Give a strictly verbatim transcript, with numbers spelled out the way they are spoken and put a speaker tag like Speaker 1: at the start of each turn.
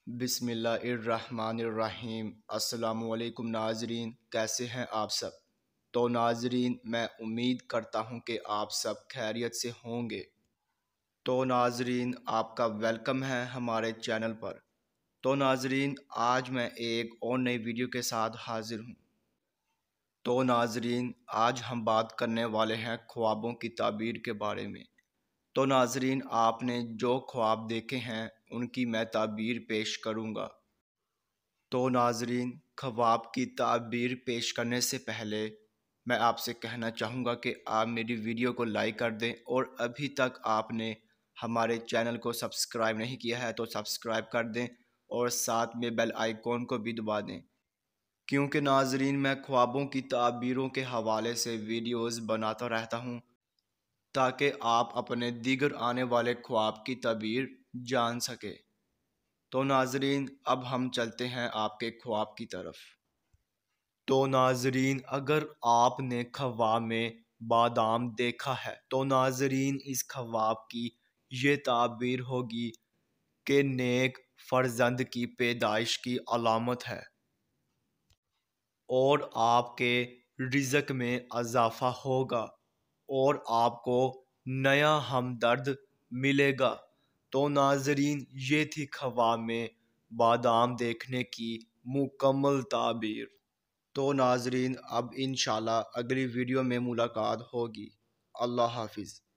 Speaker 1: بسم اللہ الرحمن الرحیم۔ السلام علیکم ناظرین، کیسے ہیں آپ سب؟ تو ناظرین، میں امید کرتا ہوں کہ آپ سب خیریت سے ہوں گے۔ تو ناظرین، آپ کا ویلکم ہے ہمارے چینل پر۔ تو ناظرین، آج میں ایک اور نئی ویڈیو کے ساتھ حاضر ہوں۔ تو ناظرین، آج ہم بات کرنے والے ہیں خوابوں کی تعبیر کے بارے میں۔ تو ناظرین، آپ نے جو خواب دیکھے ہیں ان کی میں تعبیر پیش کروں گا۔ تو ناظرین، خواب کی تعبیر پیش کرنے سے پہلے میں آپ سے کہنا چاہوں گا کہ آپ میری ویڈیو کو لائک کر دیں، اور ابھی تک آپ نے ہمارے چینل کو سبسکرائب نہیں کیا ہے تو سبسکرائب کر دیں، اور ساتھ میں بیل آئیکن کو بھی دبا دیں، کیونکہ ناظرین میں خوابوں کی تعبیروں کے حوالے سے ویڈیوز بناتا رہتا ہوں تاکہ آپ اپنے دیگر آنے والے خواب کی تعبیر جان سکے۔ تو ناظرین، اب ہم چلتے ہیں آپ کے خواب کی طرف۔ تو ناظرین، اگر آپ نے خواب میں بادام دیکھا ہے تو ناظرین اس خواب کی یہ تعبیر ہوگی کہ نیک فرزند کی پیدائش کی علامت ہے، اور آپ کے رزق میں اضافہ ہوگا، اور آپ کو نیا ہمدرد ملے گا۔ تو ناظرین، یہ تھی خواب میں بادام دیکھنے کی مکمل تعبیر۔ تو ناظرین، اب انشاءاللہ اگلی ویڈیو میں ملاقات ہوگی۔ اللہ حافظ۔